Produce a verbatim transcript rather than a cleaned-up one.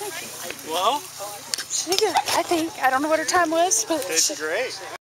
Well, she did good, I think. I don't know what her time was, but it's great.